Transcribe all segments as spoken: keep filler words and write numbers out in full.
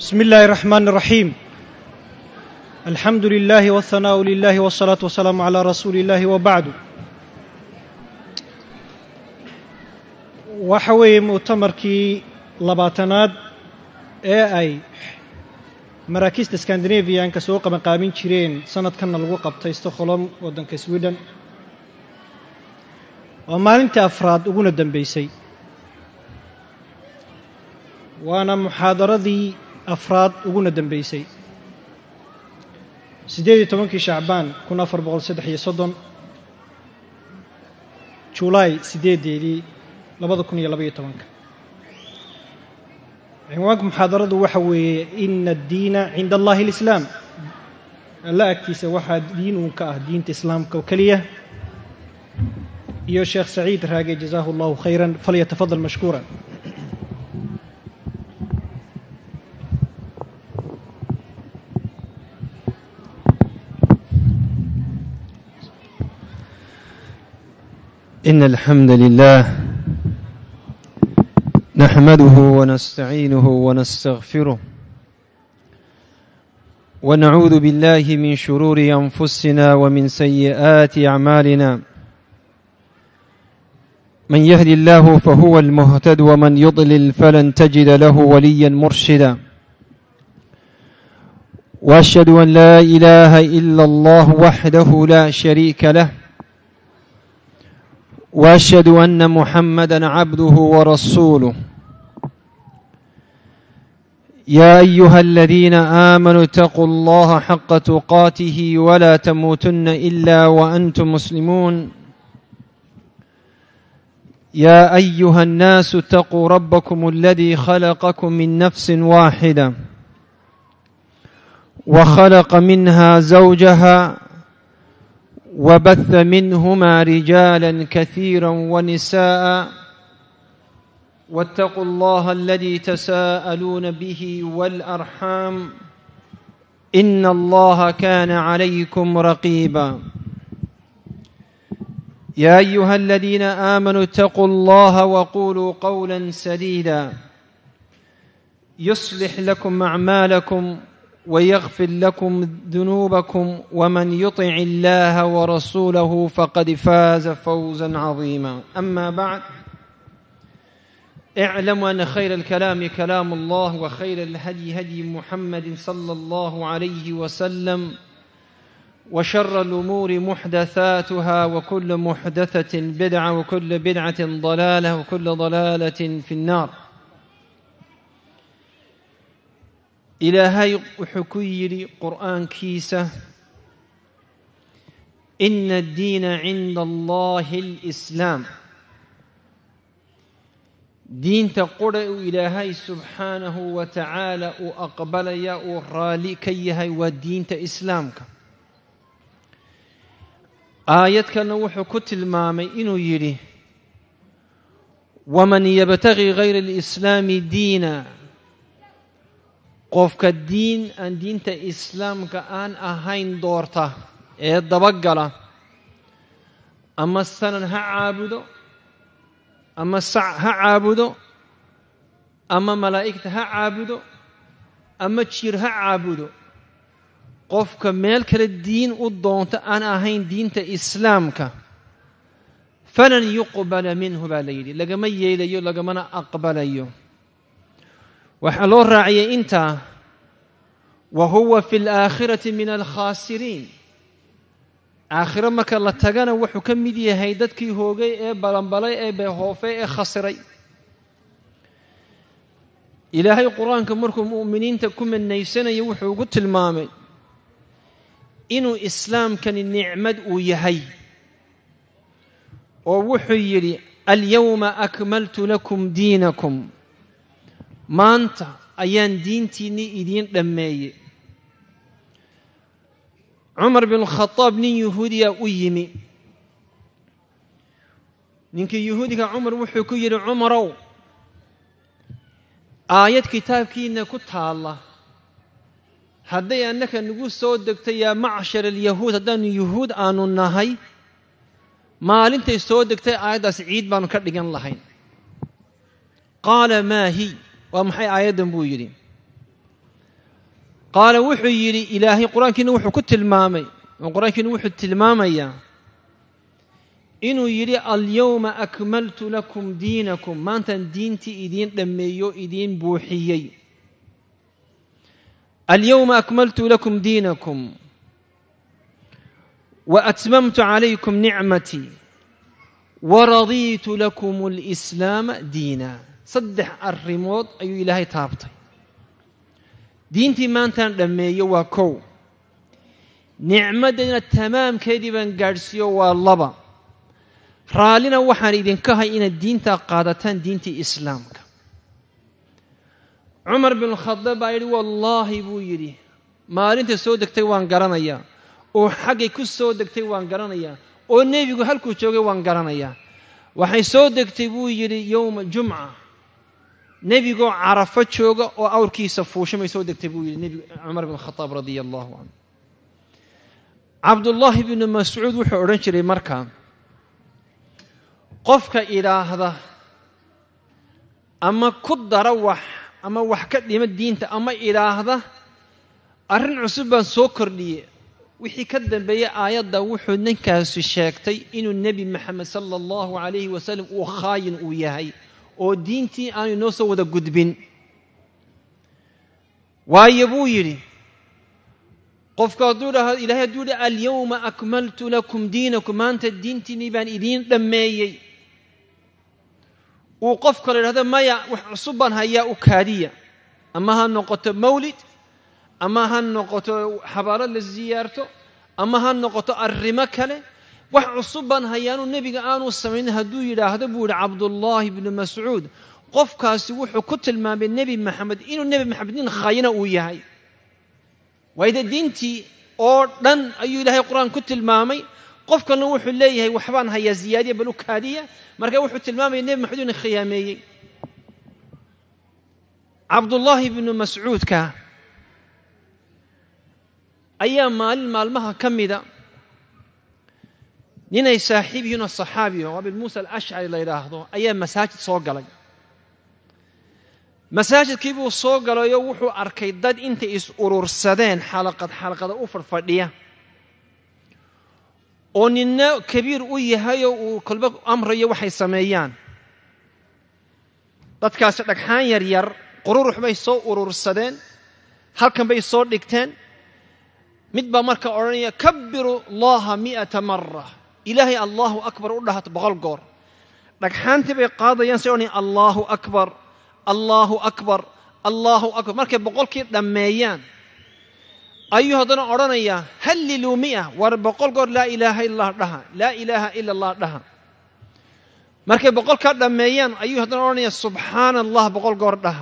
بسم الله الرحمن الرحيم الحمد لله والثناء لله والصلاة والسلام على رسول الله وبعد وحوي مؤتمركي لباتناد ee ay maraakiista Scandinavian ka soo qaban qaabin jireen sanadkan lagu qabtay Stockholm wadanka Sweden oo maalintii afraad ugu dambeysay waana muhaadaradii afraad ugu dambeysay sideed iyo tobankii Shacbaan kun afar boqol saddex iyo soddon July sideedii laba kun iyo laba iyo toban عنوان محاضرة وحوي إن الدين عند الله الإسلام لا أكتس واحد دين وكأه دين الإسلام كوكلية يا شيخ سعيد راجي جزاه الله خيرا فليتفضل مشكورا إن الحمد لله نحمده ونستعينه ونستغفره ونعوذ بالله من شرور أنفسنا ومن سيئات أعمالنا من يهد الله فهو المهتد ومن يضلل فلن تجد له وليا مرشدا وأشهد أن لا إله إلا الله وحده لا شريك له وأشهد أن محمدًا عبده ورسوله يا أيها الذين آمنوا اتقوا الله حق تقاته ولا تموتن إلا وأنتم مسلمون يا أيها الناس اتقوا ربكم الذي خلقكم من نفس واحدة وخلق منها زوجها وبث منهما رجالا كثيرا ونساء واتقوا الله الذي تساءلون به والأرحام إن الله كان عليكم رقيبا يا أيها الذين آمنوا اتقوا الله وقولوا قولا سديدا يصلح لكم أعمالكم ويغفر لكم ذنوبكم ومن يطع الله ورسوله فقد فاز فوزا عظيما أما بعد اعلموا أن خير الكلام كلام الله وخير الهدي هدي محمد صلى الله عليه وسلم وشر الأمور محدثاتها وكل محدثة بدعة وكل بدعة ضلالة وكل ضلالة في النار إلهي وحكيري قرآن كيسة إن الدين عند الله الإسلام دين تقرأ إلهي سبحانه وتعالى وأقبل يا ورالي كيهي ودين إسلامك آياتك نوح كتل مامي إنو يري ومن يبتغي غير الإسلام دينا qofka diin aan diinta islaamka aan ahayn doorta ee dabagala ama sanan ha caabudo ama sac ha caabudo ama malaa'igta ha caabudo ama jir ha caabudo qofka meel kale diin u doonta aan ahayn diinta islaamka falan yuqbala minhu balaydi lagama yeelayo lagamana aqbalayo وحلو راعي انت وهو في الآخرة من الخاسرين آخر ما كان لتغانا وحو كميدي هيددكي هوغي اي بلنبلي اي بهوفي اي خسري إلهي القرآن كمركم مؤمنين تكون من نيسانا يوحو قلت المامي إنو إسلام كان النعمد ويهي ووحو يري اليوم أكملت لكم دينكم maanta ayaan diintiinni idiin dhammeeyey Umar bin Khattab nin yahuudiya u yimi ninkii yahuudiga Umar wuxuu ku yiri Umarow aayad kitaabkiina ku taala hadday annaka nagu soo degtay ya macshar al-yahuud haddaan yahuud aanu nahay maalintay soo degtay aayadaas ciid baanu ka dhigan lahayn qaala ma hi ومحي آيادا بو يري qaala wuxuu yidhi ilaahay qur-aankiina wuxuu ku tilmaamay oo qur-aankiina wuxuu tilmaamayaa inuu yidhi alyawma akmaltu lakum diinakum maantaan diintii idiin dhammeeyo idiin buuxiyey alyawma akmaltu lakum diinakum wa atmamtu calaykum nicmatii waradiitu lakum alislaama diina saddex arrimood ayuu ilaahay taabtay diintii maantaan dhammeeyo waa kow nicmadayna tamaamkeedii baan gaadhsiiyo waa laba raallina waxaan idinka hay inaad diintaa qaadataan diintii islaamka cumar bin khadaab baa yidhi wallaahi buu yidhi maalinta soo degtay waan garanayaa oo xaggay ku soo degtay waan garanayaa oo nebigu halkuu joogay waan garanayaa waxay soo degtay buu yidhi yowma jumca nebigoo carafo jooga oo awrkiisa fuushamay soo degtay buu yidhi nebigu cumar bin khadaab radia allahu canhu cabdullaahi binu mascuud wuxuu odhan jiray markaa qofka idhaahda ama ku dara wax ama wax ka dhima diinta ama idhaahda arrin cusub baan soo kordhiyey wixii ka dambeeyey aayadda wuxuu ninkaasi sheegtay inuu nebi maxamed sala allahu calayhi wasalam uu khaayin uu yahay oo diintii aanu inoo soo wada gudbin waayo buu yidhi qofka hadduu dhaho ilahay hadduu yidhi alyawma akmaltu lakum diinakum maanta diintiinii baan idiin dhammeeyey uu qofka la idhahdo maya wax cusub baan hayaa u kaadiya ama ha noqoto mawlid ama ha noqoto xabaalo la siyaarto ama ha noqoto arrimo kale wax cusub baan hayaanu nebiga aanu samaynin hadduu yidhaahdo buu yidhi cabdullaahi bnu mascuud qofkaasi wuxuu ku tilmaamay nebi maxamed inuu nebi maxamed nin khayna uu yahay waayda diintii oo dhan ayuu ilaahay qur-aan ku tilmaamay qofkana wuxuu leeyahay waxbaan hayaa ziyaadiya bal u kaadiya marka wuxuu tilmaamaya nebi maxamed inuu khiyaameeyey cabdullaahi bnu mascuudka ayaa maalin maalmaha ka mida ninay saaxiib yihiin oo saxaabi oo abi muusa alashcari la yidhaahdo ayaa masaajid soo galay masaajidkii buu soo galayoo wuxuu arkay dad intay is urursadeen xalaqad xalaqada u fadhfadhiya oo ninna kabiir u yahayoo uu kolba amrayo waxay sameeyaan dadkaasi dhagxaan yar yar qururux bay soo urursadeen halkan bay soo dhigteen mid baa marka odhanaya kabbiru allaha mi'ata mara ilaahay allahu akbar u dhahato boqol goor dhagxaantii bay qaadayaan say odhanaya allahu akbar allahu akbar allahu akbar markay boqolkii dhammeeyaan ayuu haddana odhanayaa halliluu mi'a war boqol goor laa ilaaha illa allah dhaha laa ilaaha ila allah dhaha markay boqolkaa dhammeeyaan ayuu haddana odhanayaa subxaana allah boqol goor dhaha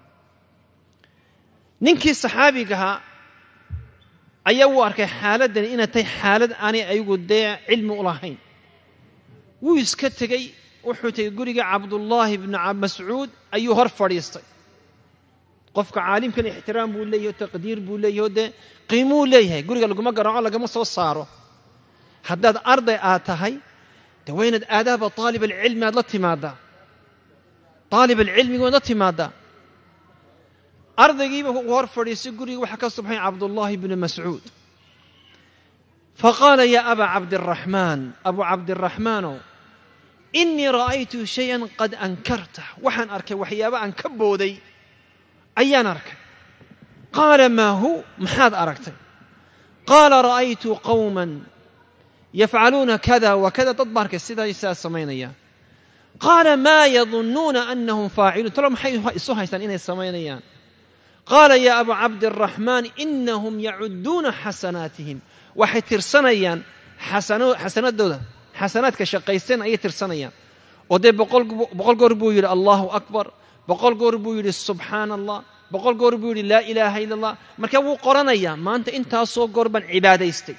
ninkii saxaabigahaa ayaa wuu arkay xaaladdani inay tahay xaalad aanay ayagu dee cilmi u lahayn wuu iska tegey wuxuu tegey guriga cabdullaahi bnu mascuud ayuu hor fadhiistay qofka caalimkan ixtiraam buu leeyahy o taqdiir buu leeyahy o dee qiimuu leeyahay guriga laguma garaaco lagama soo saaro haddaad arday aad tahay dee waa inaad aadaaba aalib alcilmi aad la timaaddaa aalib alcilmiga waad la timaaddaa ardaygiiba uu hor fadhiistay guriga waxaa ka subxay cabdullaahi bnu mascuud faqaala yaa abaa cabdiraxmaan abu cabdiraxmaanow inii ra'aytu shayan qad ankartah waxaan arkay waxyaaba aan ka booday ayaan arkay qaala maa hu maxaad aragtay qaala ra'aytu qawman yafcaluuna kada wa kada dad baan arkay sidaa sidaas samaynaya qaala maa yadunnuuna annahum faaciluun talo maxay isu haystaan inay samaynayaan qaala yaa abu cabdiraxmaan inahum yacudduuna xasanaatihim waxay tirsanayaan xasanadooda xasanaadka shaqaysteen ayay tirsanayaan oo dee boqol goor buu yidhi allahu akbar boqol goor buu yidhi subxaana allah boqol goor buu yidhi laa ilaaha ila allah marka wuu qoranayaa maanta intaasoo goor baan cibaadaystay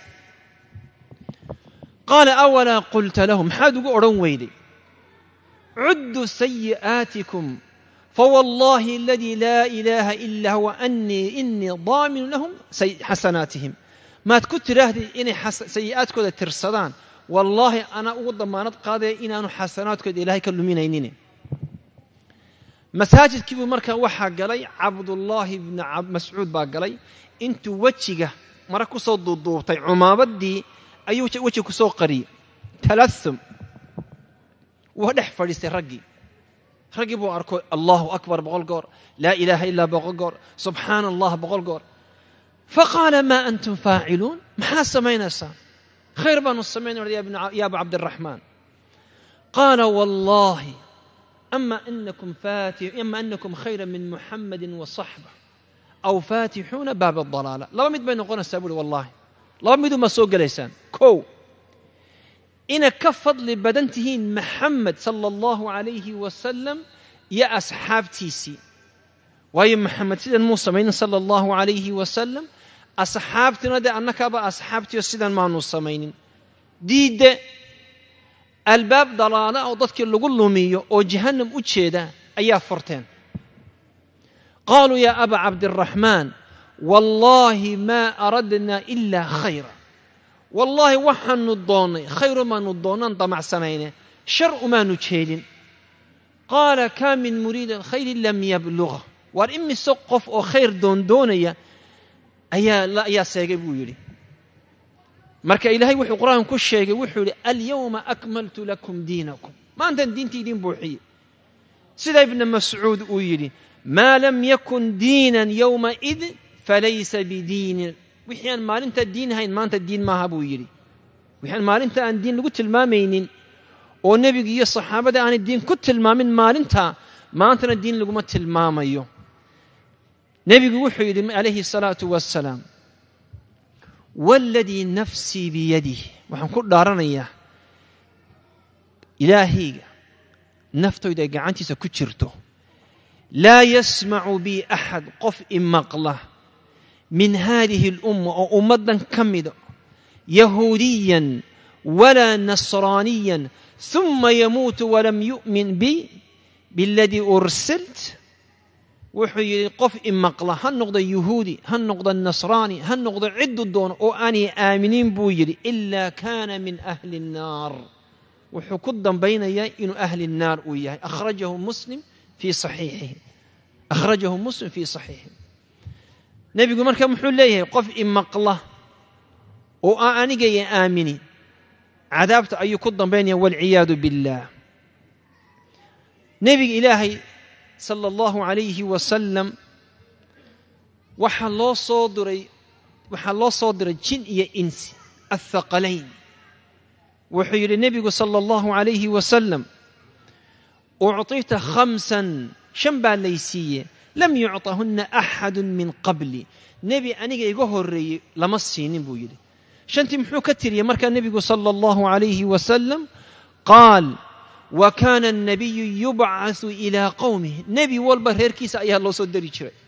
qaala awalaa qulta lahum maxaad ugu odhan weyday cuddu sayi'aatikum fawallaahi aladii laa ilaaha ilaa huwa anii inii daaminu lahum xasanaatihim maad ku tidhaahdid inay sayi'aadkooda tirsadaan wallaahi anaa ugu damaanad qaadaya inaanu xasanaadkooda ilaahay ka luminaynin masaajidkii buu markaa waxaa galay cabdullaahi ibni mascuud baa galay intuu wejiga mara ku soo duuduubtay cumaamaddii ayuu wejiga ku soo qariyey talathum waa dhex fadhiistay raggii raggii buu arko allahu akbar boqol goor laa ilaaha ilaa boqol goor subxaana allah boqol goor faqaala maa antum faaciluun maxaa samaynaysaan khayr baanu samaynayna ya abu cabdiraxmaan qaala wallaahi ama anakum faatix ama anakum khayra min muxamadin wa saxba aw faatixuuna baab adalaala laba mid bay noqonaysaa buuhi wallahi laba miduma soo gelaysaan kow ina ka fadli badan tihiin maxamed sala allahu calayhi wasalam iyo asxaabtiisii waayo maxamed sidan muu samaynin sala allahu calayhi wasalam asxaabtina dee annakaba asxaabtiyo sidan maanu samaynin diidde albaab dalaala oo dadkii lagu lumiyo oo jahannam u jeeda ayaa furteen qaaluu yaa aba cabdiraxmaan wallaahi maa aradnaa ilaa khayra wallaahi waxaanu doonnay khayr umaanu doonnaan damacsanayne shar umaanu jeedin qaala kaa min muriidin khayrin lam yabluga waar imise qof oo khayr doondoonaya ayaa ayaa seegay buu yidhi marka ilaahay wuxuu qur-aanka ku sheegay wuxuu yidhi alyawma akmaltu lakum diinakum maantan diintii idiin buuxiyey sida ibna mascuud uu yidhi maa lam yakun diinan yowmaid falaysa bidiinin wixii aan maalinta diin ahayn maanta diin maaha buu yidhi wixii aan maalinta aan diin lagu tilmaamaynin oo nebiga iyo saxaabada aanay diin ku tilmaamin maalinta maantana diin laguma tilmaamayo nebigu wuxuu yidhi calayhi salaatu wassalaam waaladii nafsii biyadih waxaan ku dhaaranayaa ilaahayga naftooda ay gacantiisa ku jirto laa yasmacu bii axad qof imaqla min haadihi alumma oo ummaddan ka mida yahuudiyan walaa nasraaniyan uma yamuutu walam yu'min bi biladii ursilt wuxuu yidhi qof imaqla ha noqdo yuhuudi ha noqdo nasraani ha noqdo ciddu doono oo aanay aaminiin buu yidhi ilaa kaana min ahli الnaar wuxuu ku dambaynayaa inuu ahli الnaar uu yahay akhrajahu muslim fii saxiixihi akhrajahu muslim fii saxiixihi nebigu marka muxuu leeyahay qof imaqla oo aan anigaya aaminin cadaabta ayuu ku dambaynaya waalciyaadu biاllah nebiga ilaahay sala allahu calayhi wasalam waxaa loo soo diray waxaa loo soo diray jin iyo insi athaqalayn wuxuu yidhi nebigu sala allahu calayhi wasalam ucطita khamsan shan baa laysiiye lam yucطahunna axadu min qabli nebi aniga iga horreeyey lama siinin buu yidhi shantii muxuu ka tiriyey markaa nebigu sala allahu calayhi wasalam qaal wa kaana annabiyu yubcasu ilaa qowmihi nebi walba reerkiisa ayaa loo soo dari jiray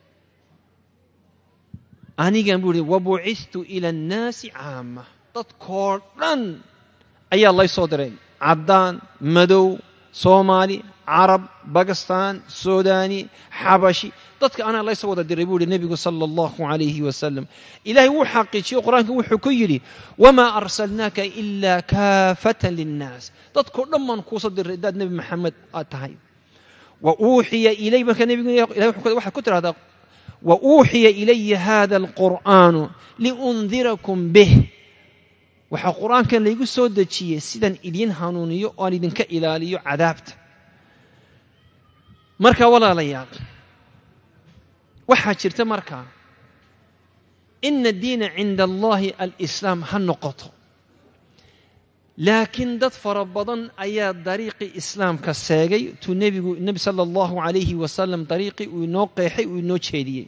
anigan buu yihi wabucistu ila annaasi caama dadkoo dhan ayaa lay soo diray caddaan madow soomaali carab bakistan sudaani xabashi dadka anaa laysoo wada diray buu yihi nebigu sala allahu calayhi wasalam ilaahay wuu xaqiijiyo qur-aanka wuxuu ku yidhi wamaa arsalnaaka ilaa kaafatan linnaas dadkoo dhan baan kuusoo diray haddaad nebi maxamed aad tahay wa uuxiya ilay marka nebigu ilahay waxaad ku tidhahdaa wa uuxiya ilaya hada alqur'aanu liundirakum bih waxaa qur-aankan laygu soo dejiyey sidaan idiin hanuuniyo oo aan idinka ilaaliyo cadaabta marka walaalayaal waxaa jirta markaa ina diina cinda allahi alislaam ha noqoto laakiin dad fara badan ayaa dariiqii islaamka seegay tuu nebigu nebi sala allahu calayhi wasalam dariiqii uu inoo qeexay uu inoo jeediyey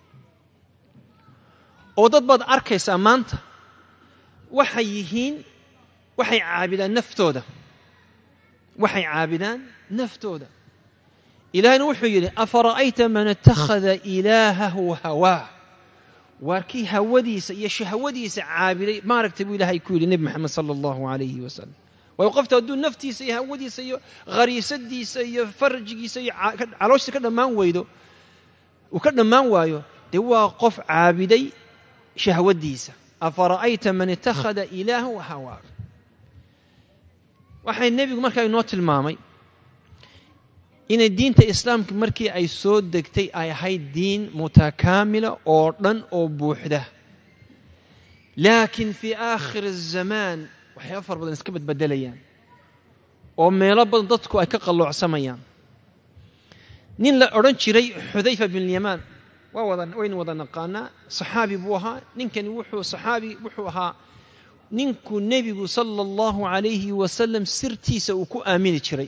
oo dad baad arkaysaa maanta waxay yihiin waxay caabidaan naftooda waxay caabidaan naftooda ilaahayna wuxuu yidhi afara'ayta man ittakhada ilaahahu hawaa waar kii hawadiisa iyo shahwadiisa caabiday maaragtay buu ilaahay ku yidhi nebi moxamed sala allahu calayhi wasalam waayo qofta hadduu naftiisa iyo hawadiisa iyo khariisadiisa iyo farjigiisa iyo calooshiisa ka dhammaan weydo uu ka dhammaan waayo dee waa qof caabiday shahwadiisa afara'ayta man ittakhada ilaahahu hawaa waxay nebigu markaa inoo tilmaamay inay diinta islaamka markii ay soo degtay ay ahayd diin mutakaamila oo dhan oo buuxda laakiin fi aakhir الzamaan waxyaabo fara badan iska badbedelayaan oo meelo badan dadku ay ka qalloocsamayaan nin la odhan jiray xudayfa bin yamaan waa wada waynu wada naqaanaa saxaabi buu ahaa ninkani wuxuu saxaabi wuxuu ahaa ninku nebigu sala allahu calayhi wasalam sirtiisa uu ku aamini jiray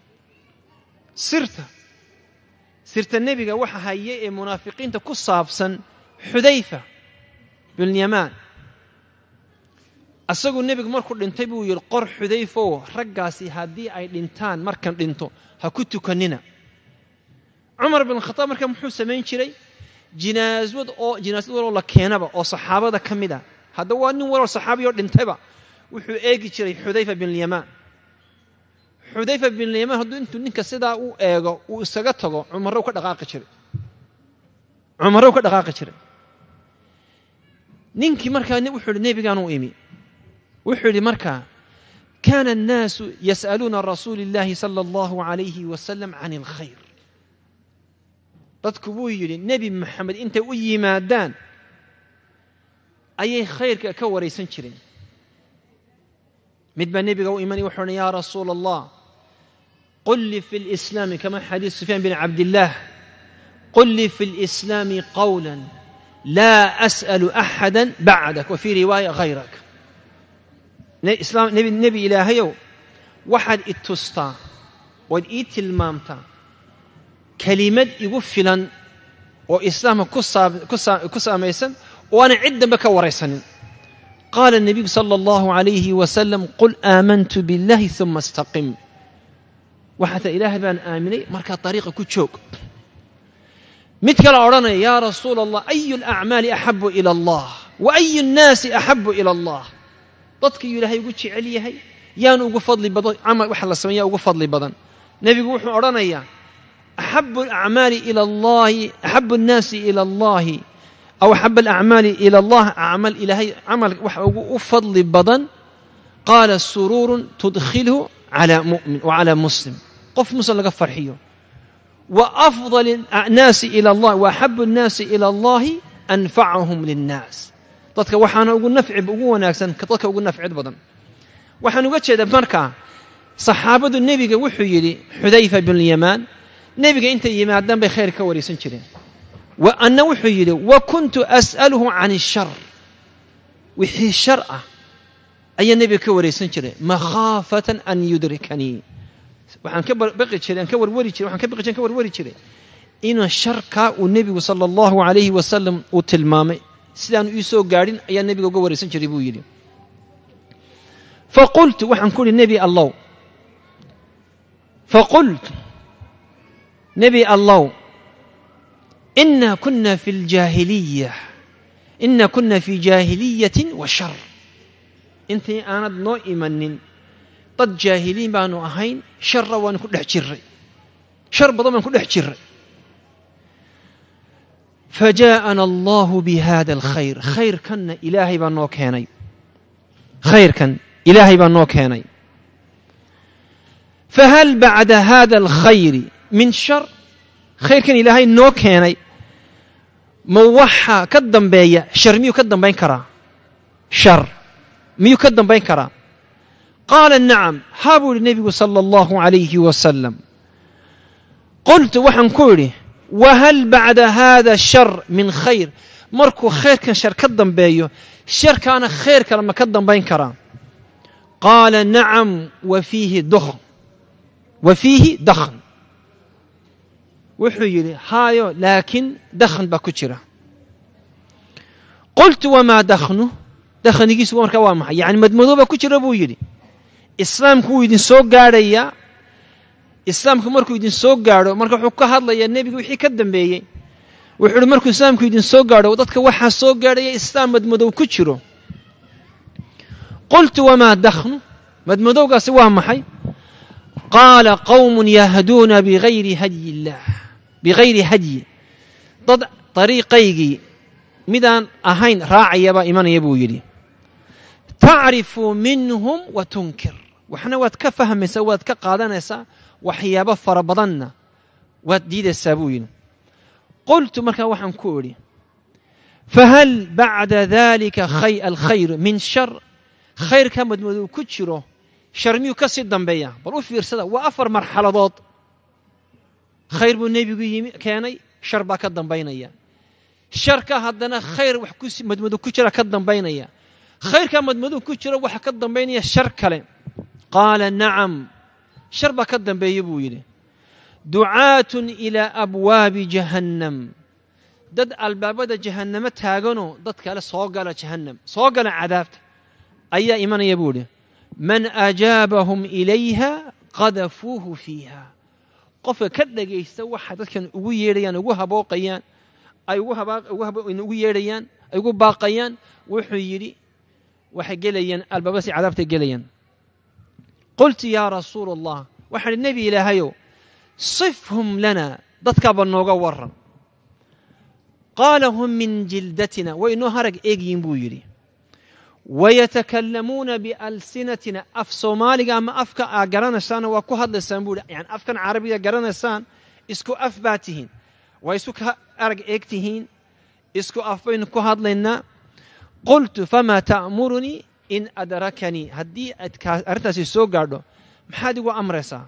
sirta sirta nebiga waxa haye ee munaafiqiinta ku saabsan xudayfa bin yamaan asagoo nebigu markuu dhintay buu yidhi qor xudayfow raggaasi haddii ay dhintaan markan dhinto ha ku tukanina cumar bin khataab markaa muxuu samayn jiray jinaasad oo jinaasad waloo la keenaba oo saxaabada ka mid ah hadda waa nin waloo saxaabi oo dhintayba wuxuu eegi jiray xudayfa bin yamaan xudayfa bin yamaan hadduu intuu ninka sidaa u eego uu isaga tago cumarow ka dhaqaaqi jiray cumarow ka dhaqaaqi jiray ninkii markaa wuxuu yidhi nebigaan u imi wuxuu yidhi markaa kaana annaasu yas'aluuna rasuuli illaahi sala allahu calayhi wasalam can alkhayr dadku buu yidhi nebi maxamed intay u yimaadaan ayay khayrka ka waraysan jireen mid baa nebiga u imanaya wuxuu yidhi yaa rasuula allah qul lii fi lislaami kama xadiis sufyaan bin cabdillaah qul lii fi lislaami qawlan laa as'alu axada bacdak wa fii riwaaya hayrak nebi nebi ilaahayow waxaad i tustaa ood ii tilmaamtaa kelimad igu filan oo islaamka ku saamaysan oo aanan cid dambe ka waraysanin qaala الnabiyu salى اllahu عalayhi wasalam qul aamantu biاllahi ثuma اstaqim waxaata ilaahay baan aaminay markaa dariiqa ku joog mid kale odhanaya yaa rasuula allah ayu اlacmaali axabu ilى allah wa ayu الnaasi axabu ilى allah dadkii ilaahay ugu jecel yahay yaanu ugu fadli badan camal waxa la sameeyaa ugu fadli badan nebigu wuxuu odhanayaa أحب الأعمال إلى الله أحب الناس إلى الله أو أحب الأعمال إلى الله أعمل إلهي عمل أفضل بدن قال سرور تدخله على مؤمن وعلى مسلم قف مسلم لك فرحيه وأفضل الناس إلى الله وأحب الناس إلى الله أنفعهم للناس dadka waxaan ugu nafci ugu wanaagsan ka dadka ugu nafci badan waxaan uga jeedaa marka saxaabadu nabiga wuxuu yiri Xudayfa bin Yamaan nabiga inta yimaadaan bay khayr ka wareysan jireen wa anna wuxuu yiri wa kuntu as'aluhu 'an ash-shar wixii shar ah ayaa nabiga ka wareysan jiray makhafatan an yudrikani waxaan ka baqi jiray ka warwari jiray waxaan ka baqi jiray ka warwari jiray inuu sharka uu nabigu sallallahu alayhi wasallam uu tilmaamay sidaan uu soo gaarin ayaa nabiga uga wareysan jiray buu yiri faqultu waxaan ku nabi allah faqultu nabi allah inna kunna fil jahiliyyah inna kunna fi jahiliyyatin wa shar intii aanad noo imanin dad jaahiliin baanu ahayn shar waan ku dhex jiray shar badan baan ku dhex jiray فجاءنا الله بهذا الخير خير كان إلهي بانو كيني خير كان إلهي بانو كيني فهل بعد هذا الخير من شر خير كان إلهي نو كيني موحى كدن بيا شر ميو كدن بين كرا شر ميو كدن بين كرا قال نعم هابوا النبي صلى الله عليه وسلم قلت وحن كوري وهل بعد هذا الشر من خير مركو خير كان شر كدن بيو شر كان خير كلما كدن بين كرا قال نعم وفيه دخن وفيه دخن وحيلي هايو لكن دخن باكوتشرا قلت وما دخنه دخن يجيس ومركا وامح يعني مدمدو باكوتشرا بو يلي اسلام كو يدين سو غاريا islaamku markuu idin soo gaaro marka wuxuu ka hadlayaa nabiga wixii ka dambeeyay wuxuu markuu islaamku idin soo gaaro dadka waxa soo gaaraya islaam madmadow ku jiro qultu wama dakhnu madmadowgaasi waa maxay qala qawmun yahduna bighayri hadi allah bighayri hadi dad tariiqaygi midaan ahayn raacayaba imanaya buu yiri ta'rifu minhum wa tunkir waxna waad ka fahmaysaa waad ka qaadanaysaa waxyaabo fara badanna واديد السابوين. قلت مركا وحن كوري فهل بعد ذلك خي الخير من شر؟ خير كمد مدو كتشرو شرميو كسر دنبيا بروف في رسالة وأفر مرحلة ضاد خير بالنبي كاني شر باكدن بينيا شركة هدنا خير وحكوس مدمدو كتشرا كدن بينيا خير كمد مدو كتشرا وحكدن بينيا شر كلام. قال نعم شر باكدن بيبويلي دعاة إلى أبواب جهنم دد الباب دا جهنم تاغنو دد كالا صوغالا جهنم صوغالا عذابت أي إيمان يبولي من أجابهم إليها قذفوه فيها قف كدق يستوى حدث كان ugu yeerayaan ugu habooqayaan ay ugu habaaq ugu habo in ugu yeerayaan ay ugu baaqayaan wuxuu yiri waxa galayaan albaabasi cadaabta galayaan. قلت يا رسول الله وحن النبي إلهيو صفهم لنا dadka banooga waran. قال هم من جلدتنا وإنه هرج إيجين بويري ويتكلمون بألسنتنا أف صومالي أما أفك أجرنا سان وكهذا السنبول يعني أفكان عربية أجرنا سان إسكو أفباتهين وإسكو أرج إكتهين إسكو أفبين كهذا لنا. قلت فما تأمرني إن أدركني هدي أرتسي سوغاردو محادي وأمرسا.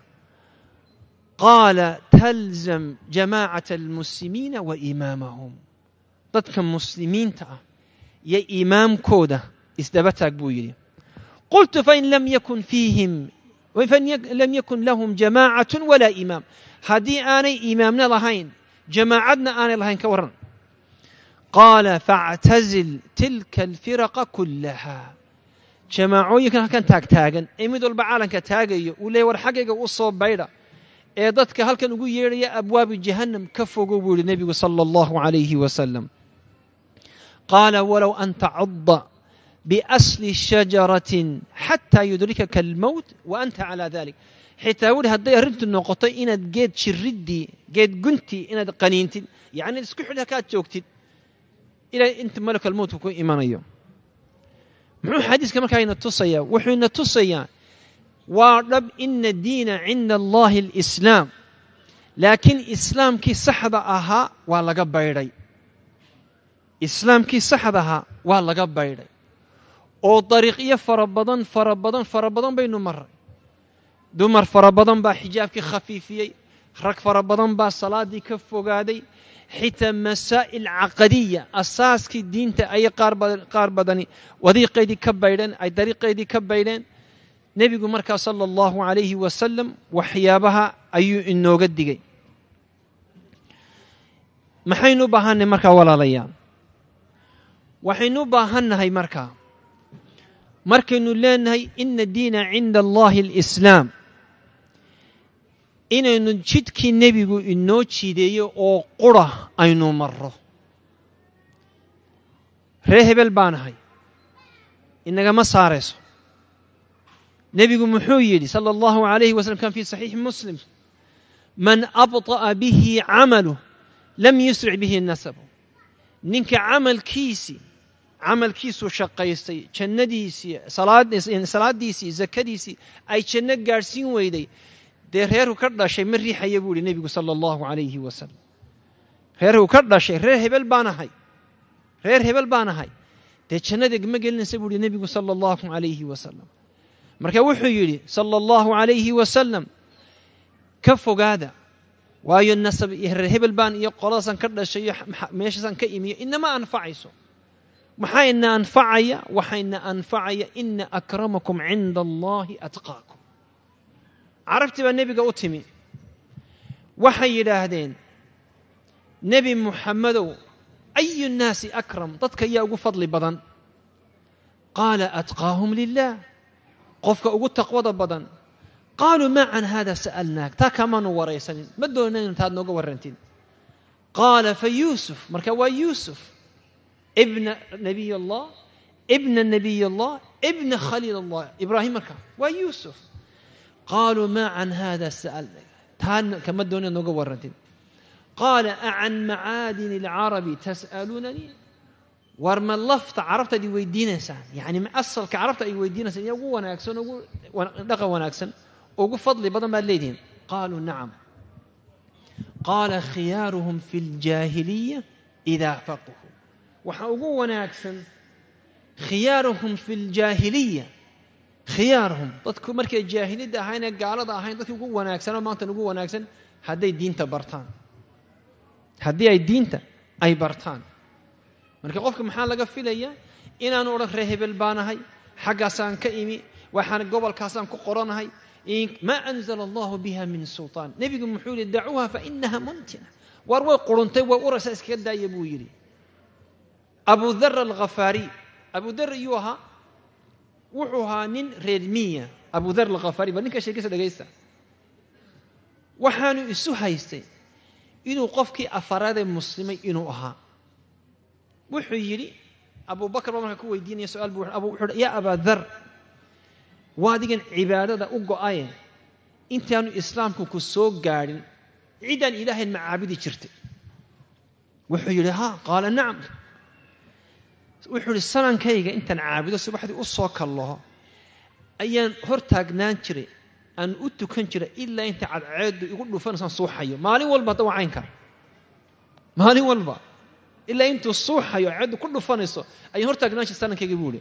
قال تلزم جماعة المسلمين وإمامهم ضدك مسلمين تا يا إمام كودا استبتك بويري. قلت فإن لم يكن فيهم وإن لم يكن لهم جماعة ولا إمام هدي آني إمامنا لهين جماعتنا آني لهين كورن. قال فاعتزل تلك الفرق كلها جماعوي كان كان تاج تاجن إمدوا البعالن كتاجي ولا ورحقق وصوب بيرا إيضتك هل كان يقول يا أبواب جهنم كفوا قبول النبي صلى الله عليه وسلم. قال ولو أن تعض بأصل شجرة حتى يدركك الموت وأنت على ذلك حتى أقول هدي رنت النقطة إن جيت شردي جيت جنتي إن قنينتي يعني السكح لها كات جوكتي إلى أنت ملك الموت وكون إيمانية. معه حديث كما كان التصيا وحين التصيا ورب إن الدين عند الله الإسلام لكن إسلام كي صحبها ولا قبيري إسلام كي صحبها ولا قبيري أو طريقية فربضان فربضان فربضان بينه مرة دمر فربضان با حجاب كي خفيفية رك فربضان با صلاة دي كف وقادي حتى مسائل عقدية أساس كي دين أي قارب قاربدني وذي قيدي كبيرين أي طريق قيدي كبيرين نبي مركا صلى الله عليه وسلم وحيابها أي إنه قد جي ما حينو بهن مركا ولا ليان وحينو بهن هاي مركا مركا إنه لان هاي إن الدين عند الله الإسلام إن نجد كي نبي إنه تشيدي أو قرة أينو مرة رهب البان هاي إنك ما صارسو نبي محيي صلى الله عليه وسلم كان في صحيح مسلم من أبطأ به عمله لم يسرع به النسب نينك عمل كيسي عمل كيسو شقيسي جنديسي صلاة يعني صلاة ديسي زكاة ديسي أي جند جارسين ويدي ده هيرو كردا شيء مري حيبولي النبي صلى الله عليه وسلم هيرو كردا شيء هير هبل بانا هاي هير هبل بانا هاي ده جند جمجل نسبولي النبي صلى الله عليه وسلم marka wuxuu yiri sallallahu alayhi wa sallam ka fogaada waayo nasab iyo hebel baan iyo qolasan ka dhashay meeshasan ka imiyo inma anfacayso maxay in anfacaya waxayna anfacaya in akramakum inda allah atqaakum arabti ba nabiga u timi waxay yiraahdeen nabi muhammadow ayu nnaasi akram dadka yaa ugu fadli badan qala atqaahum lillah قفك أقول تقوى بدن قالوا ما عن هذا سألناك تا كمان وريسن ما دونين انت هاد نوغا ورنتين قال فيوسف مركوا يوسف ابن نبي الله ابن النبي الله ابن خليل الله إبراهيم مركا ويوسف قالوا ما عن هذا سألناك تا كما دونين نوغا ورنتين قال أعن معادن العرب تسألونني ورما اللفت عرفت دي ويدين إنسان يعني من أصل كعرفت أي ويدين إنسان يقول وانا أكسن يقول دقا وانا أكسن وقول فضلي بدل ما الليدين قالوا نعم qaala khiyaaruhum fi ljaahiliya idaa faquhu waxaa ugu wanaagsan khiyaaruhum fi ljaahiliya khiyaaruhum dadku markay jaahiliyadda ahayn ee gaalada ahayn dadkii ugu wanaagsanoo maantan ugu wanaagsan hadday diinta bartaan haddii ay diinta ay bartaan marka qofka maxaa laga filayaa inaanu odhan ree hebel baanahay xaggaasaan ka imi waxaan gobolkaasaan ku qoranahay maa anzala allahu biha min sultaan nebigu muxuu yidhi dacuuha fa inaha muntina waar way quruntay way uraysaa iskaga daaya buu yidhi abu dhar alghafaari abu dhar iyuu ahaa wuxuu ahaa nin reer miya abu dhar alghafaari bal ninka sheekaysa dhegaysta waxaanu isu haystay inuu qofkii afaraadee muslimay inuu ahaa wuxuu yidhi abu bakar baa markaa ku weydiinaya su-aal buu wuxuu hi yaa abaa dhar waa adigan cibaadada u go-aye intaanu islaamku ku soo gaadhin ciddaan ilaahayn ma caabudi jirtay wuxuu yidhi ha qaala nacam wuxuu yidhi sanankayga intaan caabudo subaxdii u soo kallaho ayaan hor taagnaan jiray aan u tukan jiray ilaa inta cadceeddu igu dhufanaysaan suuxayo maalin walba hadda waa caynka maalin walba ilaa intuu suuxayo cadceeddu ku dhufanayso ayaan hor taagnaan jiray sanankayga buu yidhi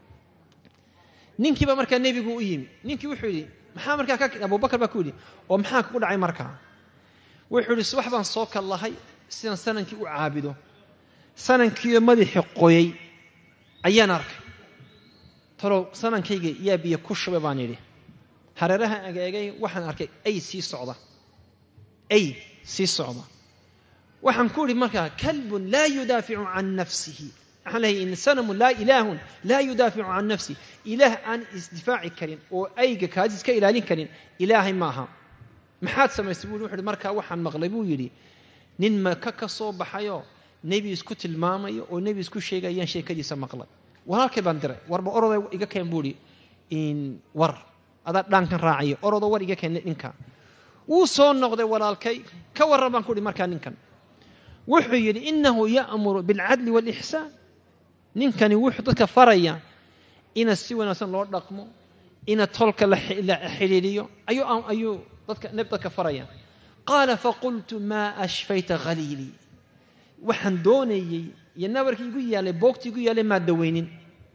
ninkiiba markaa nebigu u yimi ninkii wuxuu yidhi maxaa markaa ka abubakar baa ku yidhi oo maxaa kugu dhacay markaa wuxuu yidhi subax baan soo kallahay sidaan sanankii u caabido sanankiiyo madaxii qoyay ayaan arkay talow sanankayga yaa biyo ku shubay baan yidhi hareeraha agaegay waxaan arkay ay sii socda ay sii socda waxaan ku idhi markaa kalbun laa yudaaficu can nafsihi waxaan leeyahay in sanamun laa ilaahun laa yudaaficu can nafsihi ilaah aan isdifaaci karin oo ayga kaadis ka ilaalin karin ilaahay maaha maxaad samaysay buu wuxuu markaa waxaan maqlay buu yidhi nin maka ka soo baxayoo nebi isku tilmaamayo oo nebi isku sheegayaan sheekadiisa maqlay walaalkay baan diray warba oroday iga keen buu yidhi in war adaa dhaankan raacayo orodo war iga keen ninka wuu soo noqday walaalkay ka warran baan ku idhi markaa ninkan wuxuu yidhi innahu ya'muru bilcadli waalixsaan ninkani wuxuu dadka faraya ina si wanaagsan loo dhaqmo ina tolka la xidhiidhiyo ayuu ayuu dadka nab dadka faraya qaala faqultu maa ashfayta khaliilii waxaan doonayey iyo nabarkii igu yaalay boogtii igu yaalay maa daweynin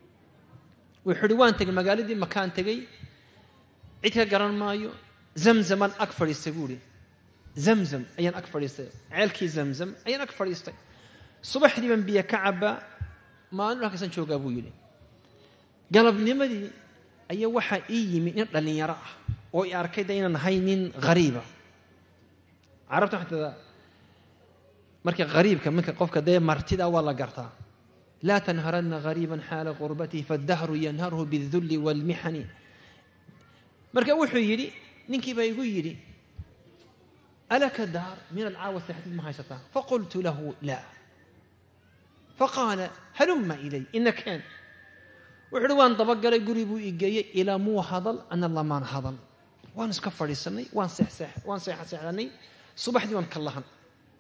wuxuu yidhi waan tegey magaaladii makaan tegey cid ka garan maayo zamzamaan ag fadhiistay buu idhi zamzam ayaan ag fadhiistay ceelkii zamzam ayaan ag fadhiistay subaxdii baan biyo ka cabbaa maalin halkaasaan joogaa buu yidhi galabnimadii ayaa waxaa ii yimi nin dhallinyaro ah oo i arkay da inaan ahay nin hariiba carabta xataa marka hariibka minka qofka dee martida waa la gartaa laa tanharanna hariiban xaala qurbatihi faddahru yanharhu biاldulli waalmixani marka wuxuu yidhi ninkii baa igu yidhi alaka daar min alcaawa saxdid ma haysataa faqultu lahu laa faqaala halumma ilay ina keen wuxuu uhi waan dabagalay guri buu i geeyey ilaa muu hadal ana lamaan hadal waan iska fadhiisanay waan waan seexseexdanay subaxdii waan ka lahan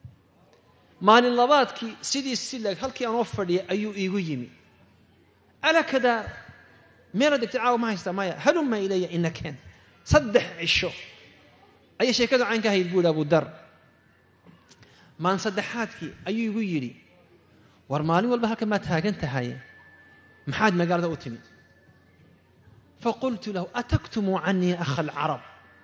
maalin labaadkii sidii silag halkii aanoo fadhiyay ayuu iigu yimi alaka daar meela degtay caawa ma haystaa maya halumma ilaya ina keen saddex cisho ayay sheekadu cayn ka hayd buu yidhi abu dar maalin saddexaadkii ayuu igu yidhi war maalin walba halkan maa taagan tahay maxaad magaalada u timi faqultu lahu ataktumuu canii akha alcarab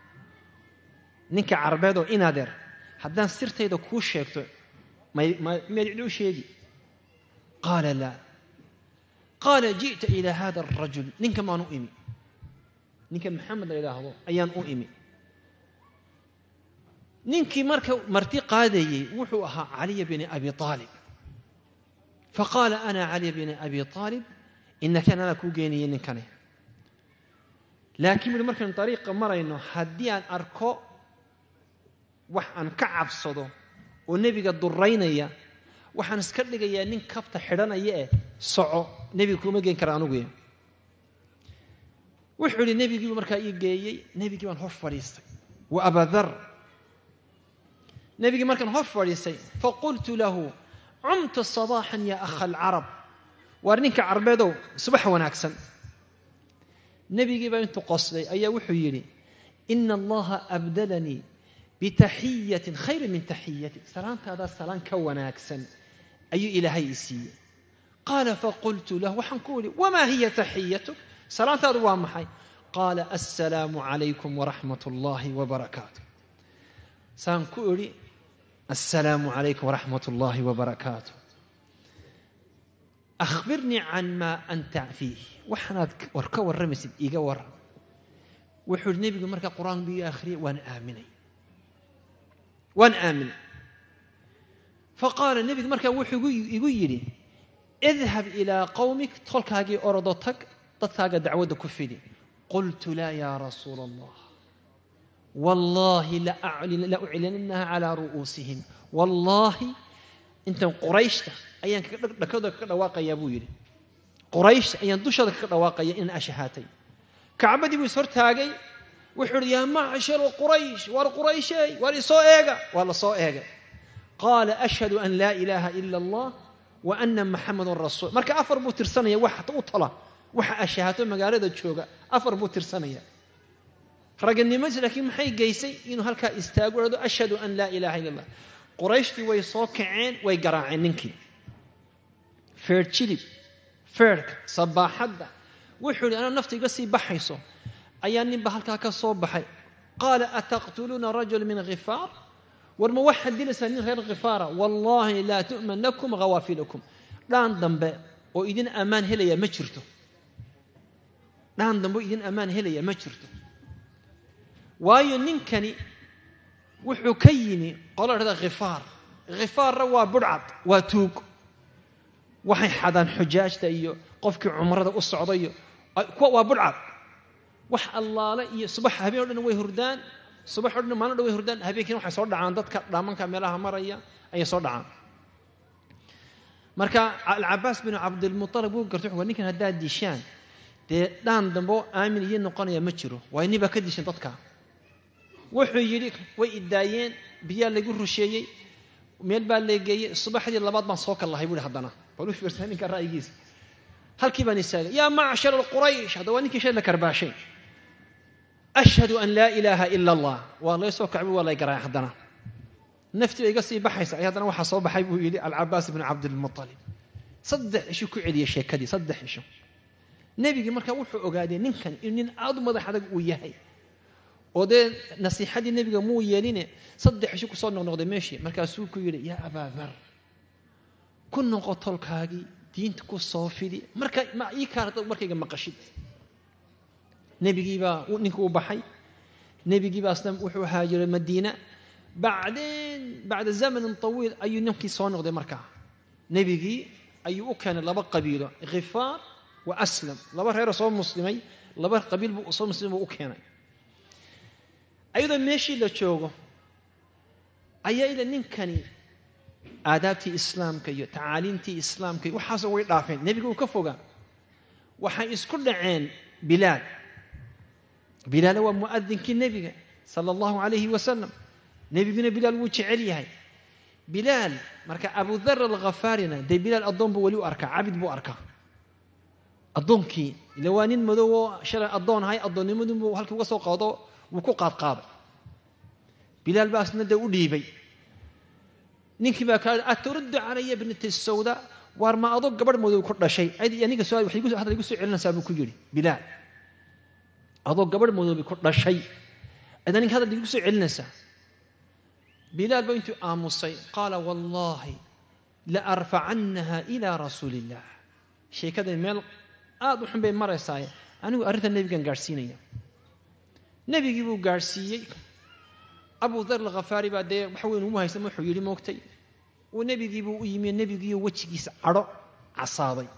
ninka carabeed oo inadeer haddaan sirtayda kuu sheegto miyaad cid u sheegi qaala laa qaala ji'ta ilaa hada arajul ninka maan u imi ninkan maxamed la yidhaahdo ayaan u imi ninkii marka marti qaadayey wuxuu ahaa caliya bini abi aalib faqaala ana caliya bini abi aalib inakan anaa kuu geeniyey ninkani laakiin wuli markaan dariiqa marayno haddii aan arko wax aan ka cabsado oo nebiga duraynaya waxaan iska dhigayaa nin kabta xidhanaya eh soco nebiga kuuma geen kara anugu wuxuu yidhi nebigiibu markaa ii geeyey nebigii baan hor fadhiistay wa abaa dar nebigii markaan hor fadhiistay faqultu lahu cumta sabaaxan yaa akha alcarab waar ninka carbeedow subax wanaagsan nebigii baa intuu qoslay ayaa wuxuu yidhi ina allaha abdalanii بتحية خير من تحيتي سلام هذا سلام كوناكسا أي إلهي إسي قال فقلت له وحنقولي وما هي تحيتك سلام هذا وامحي قال السلام عليكم ورحمة الله وبركاته سانكولي السلام عليكم ورحمة الله وبركاته أخبرني عن ما أنت فيه وحنا وركو الرمس إيجور وحول النبي مركا قرآن بي آخري وأنا آمني وأنا آمن فقال النبي مركا وحول يقول لي اذهب إلى قومك تخلك هاجي أرضتك تتاجى دعوة كفدي قلت لا يا رسول الله والله لأعلننها على رؤوسهم والله أنت قريش أيان كذا كذا واقع يا أبوي قريش أيان دوش هذا كذا واقع إن أشهاتي كعبدي بيصرت هاجي وحر يا معشر قريش ور قريشي ور صائغة ولا صائغة قال أشهد أن لا إله إلا الله وأن محمد رسول مركا أفر بو ترسانية واحد أطلع واحد أشهاته مقالة تشوقة أفر بو ترسانية رجل نمز لكن محي جيسي إنه هلكا استاجوا أشهد أن لا إله إلا الله قريش في ويصاك عين ويقرع ننكي فيرتشلي فيرك صباح حدا وحولي أنا نفتي قصي بحيصه أياني بهلكا كصوب بحي قال أتقتلون رجل من غفار والموحد دي لسانين غير غفارة والله لا تؤمن لكم غوافلكم لا عندهم بقى وإذن أمان هليا ما شرته لا عندهم بقى إذن أمان هليا ما شرته وايو ننكني وحكيني قال هذا غفار غفار روا برعد واتوق وحي حدان حجاج تأيو قفك عمره الصعودية وبرعد وح الله لا صباح هبي ودنا ويهردان صباح ودنا ما ندنا ويهردان هبي كنا وح صور دعان ضد كلامن كملها مريا أي صور دعان مركا العباس بن عبد المطلب وقرتوح ونيكن هدا ديشان دان دمبو آمن ينقون يمشرو ويني بكديشان ضدك wuxuu yiri way idaayeen biya lagu rusheeyay meel baa la geeyay subaxdii labaad baan soo kalahay buu hadana walu fiirsanin ka raayigiis halkii baan isaagay ya ma'shar al-quraysh hada waa ninkii shay la karbaashay ashhadu an la ilaha illa allah wa la soo kacbi wala garay hadana nafti iga sii baxaysa ay hadana waxa soo baxay buu yiri al-abbas ibn abd al-muttalib saddex ishu ku celiyay sheekadii saddex ishu nabigi marka wuxuu ogaaday ninkan in aad madax adag uu yahay ودين نصيحة النبي مو يلينه صدق شو كسر نقدر ماشي مركز سوق يقول يا أبا ذر كنا قتل كاجي دين تكون صافي مركز ما يكارت مركز جم قشيد نبي جيبا ونكو بحي نبي جيبا أسلم وحو هاجر المدينة بعدين بعد زمن طويل أي نمكي صار نقدر مركز نبي جي أي كان لبق قبيلة غفار وأسلم لبق هي رسول مسلمي لبق قبيل رسول مسلم وأكهنا أيضا ماشي لتشوغو أي إلى ننكني آدابتي إسلام كي تعاليمتي إسلام كي وحاسة ويضافين نبي يقول كفوغا وحيس كل عين بلال بلال هو مؤذن كي النبي صلى الله عليه وسلم نبي بنا بلال وجه عليه بلال مركا أبو ذر الغفارنا دي بلال أضم بو وليو أركا عبد بو أركا أضم كي لوانين مدو شرع أضون هاي أضون مدو بو هلك وصو قاضو وكو قاد قاب بلال باس ندى وديبي نينكي با كان اترد علي ابنه السوداء وار ما ادو غبر مودو كدha shay adi aniga soo waxay ku hadal igu soo celinaysaa buu ku yiri bilal ado gabar muddo ku dhashay adan ninka hadal igu soo celinaysaa bilal baa intuu aamusay qala wallahi la arfa'annaha ila rasulillah sheekada meel aad u xunbay maraysaa anigu arinta nabiga gaarsiinaya نبي جيبو قارسيي أبو ذر الغفاري بعد بحول مو هاي سمو حيولي موقتي ونبي جيبو يمين نبي جيبو وجهي عرق عصابي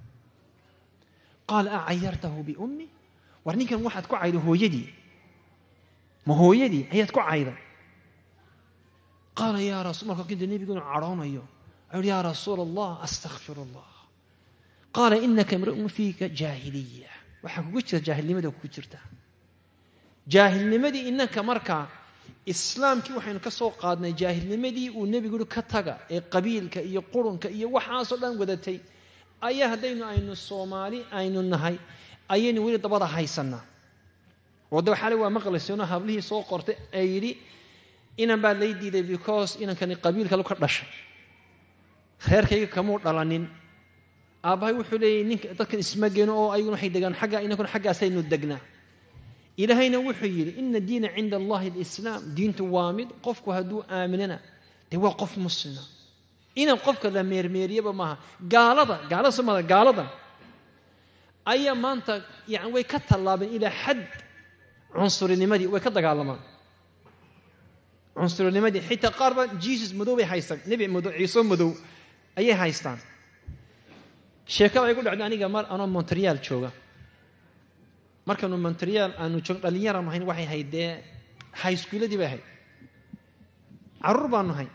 قال أعيرته بأمي ورني كان واحد كعيده هو يدي ما هو يدي هي كعيده قال يا رسول الله كده النبي يقول عرام أيوه أقول يا رسول الله أستغفر الله قال إنك امرؤ فيك جاهلية وحكوكت جاهل لماذا كوكترته جاهل نمدي إنك مركع إسلام كي وحين كسو قادنا جاهل نمدي والنبي يقول كتاجا قبيل كأي قرن كأي وحاصل لان قدتي أي هدينا أين الصومالي أين النهاي أين ولد طبعا هاي سنة ودو حالي ومقلس يونا هبليه سو قرت أيري inan baa lay diiday because inankani qabiilka ka dhashay khayrkayga kamuu dhalanin aabahay wuxuu leeyahay ninka dadkan isma geeno oo ayaguna waxay degaan xagga inankuna xaggaasaynu degnaa ilaahayna wuxuu yidhi ina diina cinda allahi alislaam diintu waa mid qofku hadduu aaminana dee waa qof muslima inan qofka la meermeeriyaba maaha gaalada gaalada somada gaalada ayaa maanta yani way ka tallaabeen ilaa xad cunsurinimadii way ka dagaalamaan cunsurinimadii xitaa qaar baa jesus madow bay haystaan nebi madow ciiso madow ayay haystaan sheekada ay ku dhacday aniga mar anoo montreal jooga markaanu montreal aanu joog dhalinyara mahayn waxay hayd dee high schooladii bay ahayd carruur baanu hay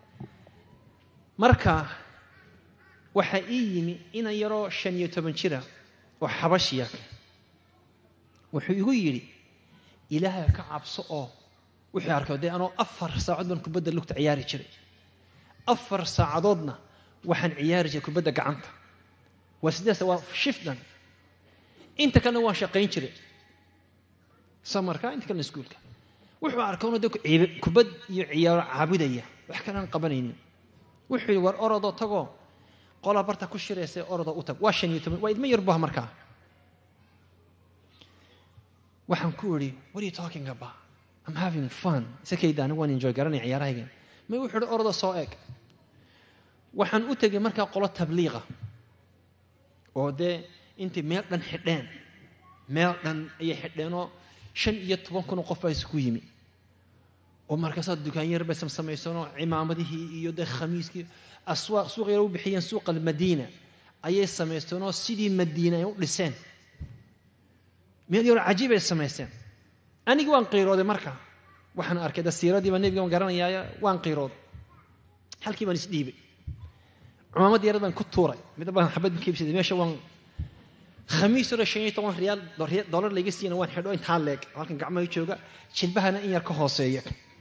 marka waxaa ii yimi inan yaroo shan iyo toban jira oo xabashiya wuxuu igu yidhi ilaahay ka cabso oo wuxuu arkay dee anoo afar saacadood baan kubadda lugta ciyaari jiray afar saacadoodna waxaan ciyaari jiray kubadda gacanta waa sidaas waa shiftan inta kalena waan shaqayn jiray samarka inta kalena iskuulka wuxuu arkay inuu dee kubad iyo ciyaaro caabudaya wax kalaan qabanaynin wuxuu yidhi war orodoo tagoo qola barta ku shiraysay orodoo u tag waa shan iyo toban waa idma yarbuha markaa waxaan ku idhi what are you talking about I'm having fun isakayda anigu waan enjoy garanay ciyaarahaygan may wuxuu idhi orodoo soo eeg waxaan u tegay markaa qolo tabliiqa oo dee intay meel dhan xidheen meel dhan ayay xidheenoo shan iyo toban kun oo qof baa isugu yimi oo markaasaa dukaan yar bay samsamaysanoo cimaamadihii iyo dee khamiiskii aswaaq suuq yar u bixiyeen suuqa almadiina ayay samaysteenoo sidii madiina ay u dhiseen meel yaroo cajiib ay samaysteen anigi waan qiirooday markaa waxaan arkay da siiradiiba nebiga waan garanayaa waan qiirooday halkii baan isdhiibay cumaamadii yarad baan ku tuuray mid baan xabad kiibsaday meesha waan khamiis hore shan iyo toban riyaal dollar layga siiyana waan xidho intaa leeg halkan gacmaha jooga jilbahana in yar ka hooseeya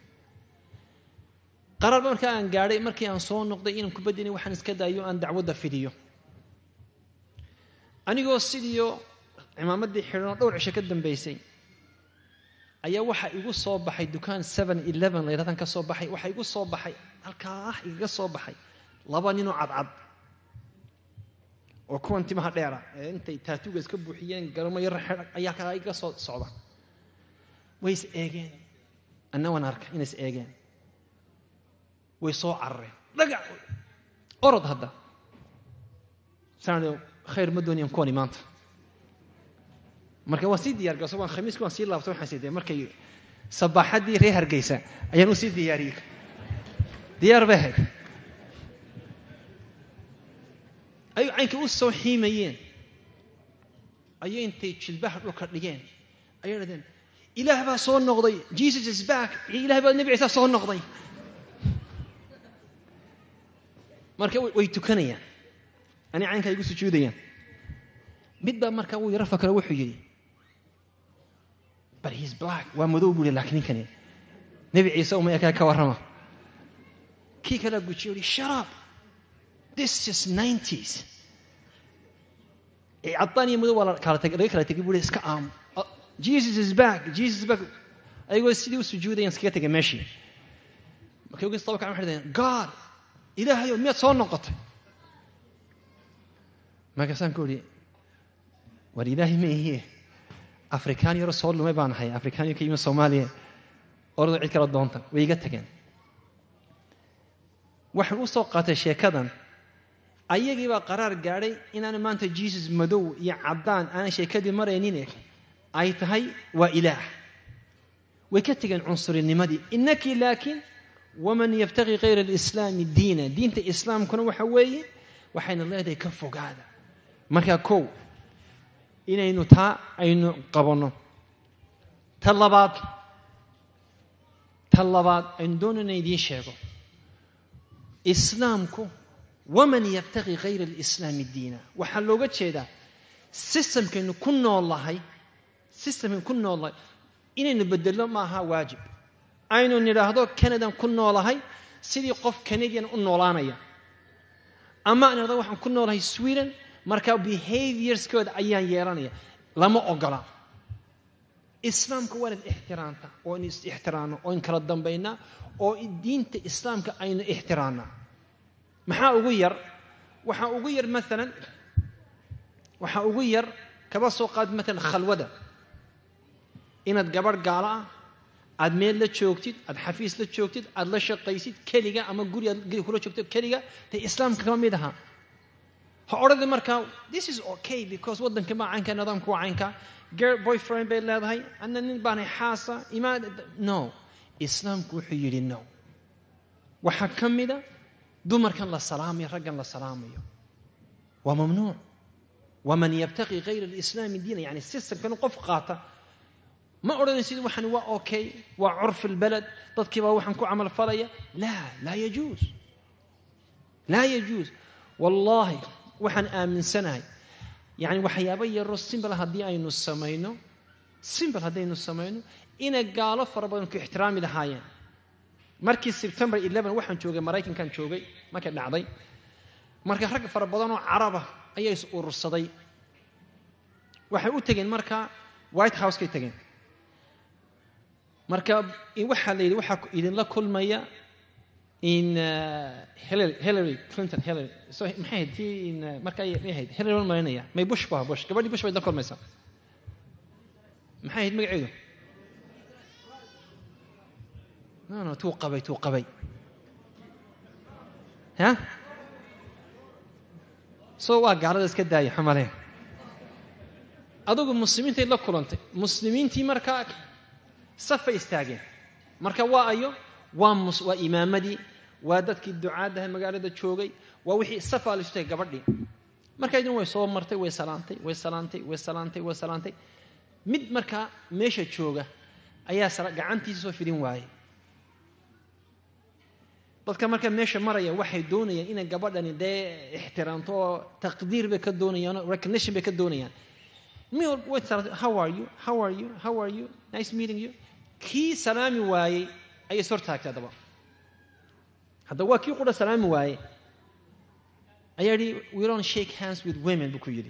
qaraarba markaa aan gaadhay markii aan soo noqday inaan kubadini waxaan iska daayo aan dacwadda fidiyo anigoo sidiyo cimaamadii xidhanoo dhowr cisho ka dambaysay ayaa waxa igu soo baxay dukaan seven eleven layradan ka soo baxay waxa igu soo baxay halkaa igaga soo baxay laba ninoo cadcad oo kuwan timaha dheera ee intay taatuuga iska buuxiyeen garamo yar xidhag ayaa kaa iga soo socda way is eegeen anna waan arka inay is eegeen way soo carareen dhagac orod hadda saano khayr ma doonayaan kuwani maanta marka waa sii diyaar gaso waan khamiiska waan sii laabtay waxaan sidee markay sabaaxadii reer Hargeysa ayaan u sii diyaariyay diyaar bahay ay aynka u soo xiimayeen ay intay jilbaha dhulka dhigeen ay yiraahdeen ilaah baa soo noqday Jesus is back ilaah baa nabi Ciise soo noqday marka way tukanayaan ani aynka igu sujuudayaan mid baa marka uu yara fakara wuxuu yiri but he's black waa madow buu laakiin kani nabi Ciise uma yakaa ka warrama kii kala gujiyo shut up this is nineties ee adani madow wala kala tagay kala tagay buu iska aam Jesus is back Jesus is back ayagoo sidii u sujuudayaan iska tagay meeshii markay ugu soo kacay waxay God ilaahayo miyaad soo noqotay markaasaan ku yiri war ilaahi ma ihi afrikaan yaro soo lumay baan ahay afrikaan ka yimid Soomaaliya ordo cid kala doonta way iga tageen waxaan u soo qaatay sheekadan ayagii baa qaraar gaaray inaan maanta Jesus madow iyo cadaan aan sheekadii maraynin ay tahay waa ilaah way ka tageen cunsurinimadii innaki laakiin waman yabtaghi ghayra al-islam diina diinta islaamkuna waxa weeye waxayna leedahay ka fogaada marka koow inaynu taa aynu qabanno talabaad talabaad aynu doonayna idiin sheego islaamku waman yabtaghi ghayra al-islam diina waxa looga jeedaa systemkeenu ku noolahay systemkeenu ku noolahay inaynu bedelo maaha waajib aynu niraahdo Canada ku noolahay sidii qof Canadian u noolaanaya ama anada waxaan ku noolahay Sweden marka behaviors kood ayaan yeelanaya lama ogola islaamka waa inaad ixtiraamta oo in is ixtiraano oo in kala dambaynaa oo diinta islaamka aynu ixtiraanaa maxaa ugu yar waxaa ugu yar maalan waxaa ugu yar kaba soo qaad maalan khalwada inaad gabadh gaala ah aad meel la joogtid aad xafiis la joogtid aad la shaqaysid keliga ama guri aad guri kula joogtid keliga te islaamka kama mid aha ha orada markaa this is okay because wadanka ma caynka nidaamku waa caynka girl boyfriend bay leedahay anna nin baanay xaasa imaan no islaamku wuxuu yidhi no waxaa ka mida dumarkan la salaamayo raggan la salaamayo waa mamnuuc waman yabtaqi ghayra alislaami diina yani sistamkan qof qaata ما أريد وحن وا أوكي وعرف البلد تذكر وحن كو عمل فليا لا لا يجوز لا يجوز والله وحن آمن سنة يعني وحيابي الرس سيمبل هدي أينو السماينو سيمبل هدي أينو السماينو إن قال فربنا كاحترامي لهايا مركز سبتمبر إحدى عشر وحن شوقي مرايكن كان شوقي ما كان نعضي مركز حرق فربنا عربة أي يسؤول الصدي وحن أتجن مركز وايت هاوس كي تجن marka waxa la yiri waxa idin la kulmaya in Hillary Clinton Hillary so maxay tii in marka ay ahayd Hillary marinaya may Bush ba Bush gabadhi Bush way la kulmaysa maxay ahayd magaceedu no no tuu qabay tuu qabay ha soo waa gaalada iska daayay xamaleen adugu muslimiinta la kulantay muslimiintii marka صف يستاجن مركا وايو وامس وإمامدي وادتك الدعاء ده المجال ده شوقي ووحي صف على شتى قبردي مركا يدون ويصوم مرتي ويسلانتي ويسلانتي ويسلانتي ويسلانتي مد مركا ماشى شوقه أيها سر قعنتي سوفرين واي بس كمركا ماشى مرة يا واحد دوني إن قبردني ده احترام تو تقدير بكدوني أنا recognition بكدوني ميول وين صار how are you how are you how are you nice meeting you كي سلامي واي أي صورة هكذا دبا هذا هو كي يقول سلامي واي أيادي we don't shake hands with women بكويدي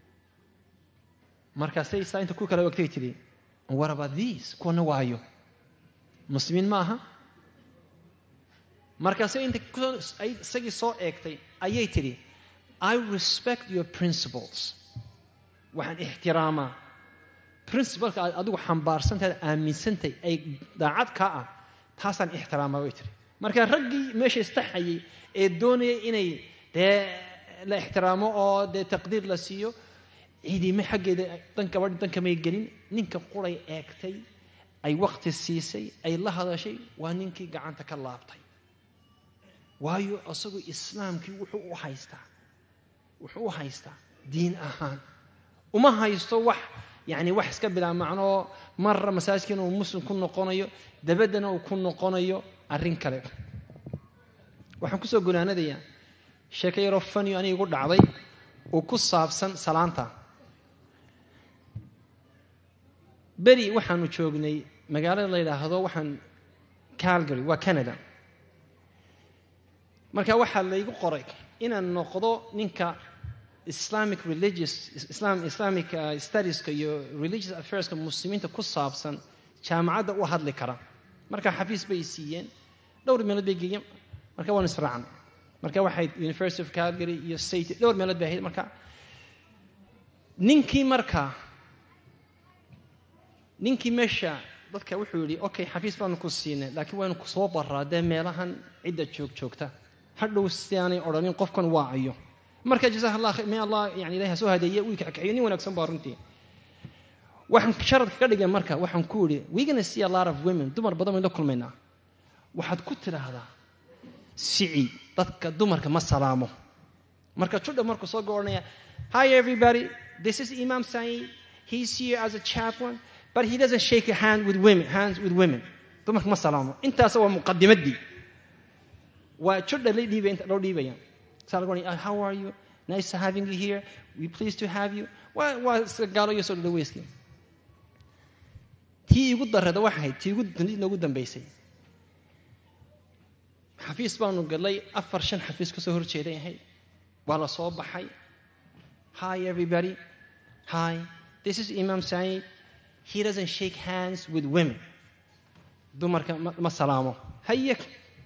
مركز سي ساين تكو كلا وقتي تري what about these كون وايو مسلمين معها مركز سي أنت كون أي سجى صو أكتي أي تري I respect your principles وحن احترامه principle أدو حنبار سنتي آمن سنتي أي دعات كأ تحسن احترامه ويتري مركا رجي مش يستحي الدنيا إني ده لا احترامه أو ده تقدير لسيو هذي ما حاجة ده تنك ورد تنك ما يجرين نينك قري أكتي أي وقت السيسي أي الله هذا شيء ونينك قاعد تكلابتي وايو أصله إسلام كي وحو حيستا وحو حيستا دين أهان وما هيستوح يعني وحس كبلا معناه مرة مساجين ومسلم كنا قنيو دبدنا وكنا قنيو الرين كله وحنكسو قلنا ديا شكي رفني أنا يقول عضي وكسر بسن سلانتا بري وحن وشوقني مقال الليلة هذا وحن كالجري وكندا مركا وحن اللي يقول قريك إن النقضاء نينكا Islamic religious Islam Islamic uh, studies كيو religious affairs كمسلمين تقص أبسن جامعة واحد لكرا مركا حفيز بيسيين دور ميلاد بيجيم مركا ونسرعنا مركا واحد University of Calgary يسيت دور ميلاد بيهيد مركا نينكي مركا نينكي مشى ضدك وحولي أوكي حفيز بان كوسينه لكن وين كصوب برا ده ميلهن عدة شوك شوكته حلو استياني أورانين قفكن واعيو مركز جزاه الله خير من الله يعني لها سو هديه ويكعيني ونكسن بارنتي waxaan sharad ka dhigay marka waxaan ku iri we gonna see a lot of women dumar badan oo kulmayna waxaad ku tiraahdaa sici dadka dumarka ma salaamo marka judha markuu soo goornaya hi everybody this is Imam Saeed he's here as a chaplain but he doesn't shake a hand with women hands with women dumarka ma salaamo intaas waa muqaddimadii waa judha la dhiibay inta loo dhiibayaa Salgoni, uh, how are you? Nice having you here. We pleased to have you. What was galo you sort of the whiskey? Tii ugu darada waxay tii ugu dandiidna ugu dambeysay. Xafiis baan u galay afar shan xafiis ka soo horjeeday yahay. Waa la soo baxay. Hi everybody. Hi. This is Imam Saeed. he doesn't shake hands with women. dumarka ma salaamo. hayek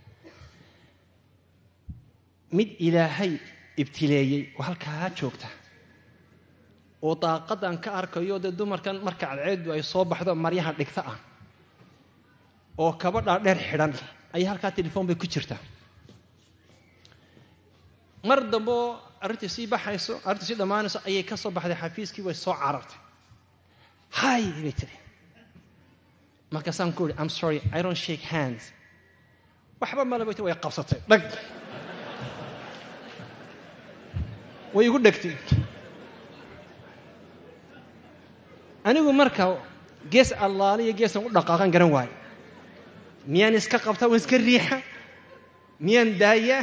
mid ilaahay ibtileeyay oo halkaa joogta oo daaqadan ka arkayo de dumarkan marka cadceedu ay soo baxdo maryaha dhigta ah oo kabadha dheer xidhan ay halka telefoon bay ku jirtaa. mar dambo arrintii si baxayso arrintii si dhamaanayso ayay ka soo baxday xafiiskii way soo carartay. hay bitri marka san ku I'm sorry I don't shake hands. waxba ma labayti way qabsatay dhag way igu dhagtay. anigu marka gees allaaliya geesan u dhaqaaqan garan waay miyaan iska qabta waan iska riixa miyaan daaya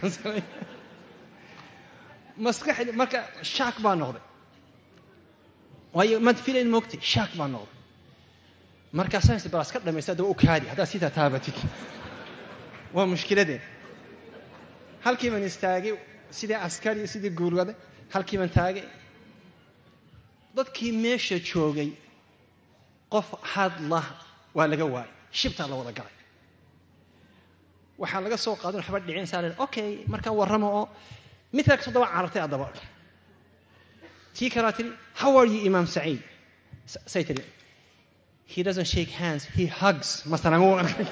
maskaxdi marka shaak baa noqday waayo mad filayn moogtay shaak baa noqday marka saynis baraas ka dhamaysa dad u kaadi hada sida taabatid waa mushkiladeen. halkii man istaagay sidii askari sidii guurwada halkii man taagay dadkii meesha joogay qof hadla waa laga waayay shibta la wada galay. waxa laga soo qaadan waxba dhicin saaran okay marka warramo oo midka ka soo daba cartay adaba tii karatiri how are you Imam Saeed saytiri he doesn't shake hands he hugs masalan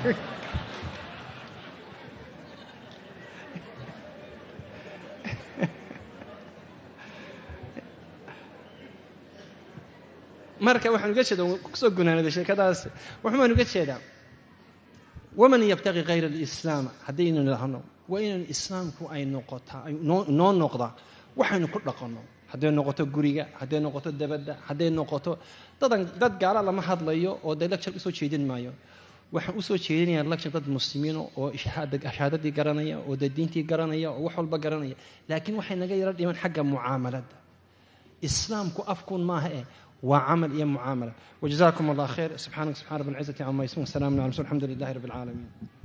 marka waxaan uga jeedaa soo gunaanada sheekadaas waxaan uga jeedaa waman yabtaqi ghayra al-islam hadayna lahano waa in islaamku ay noqotaa ay noo noqda waxaanu ku dhaqano haday noqoto guriga haday noqoto dabada haday noqoto dadan dad gaala lama hadlayo oo day lecture soo jeedin maayo waxaan u soo jeedinayaa lecture dad muslimiin oo shahaadadii garanaya oo diintii garanaya oo wax walba garanaya laakiin waxay naga yara dhiman xagga muaamalada. islaamku afkun maaha ee وعمل يا معاملة. وجزاكم الله خير. سبحانك سبحان رب العزة عما يصفون. سلام على المرسلين الحمد لله رب العالمين.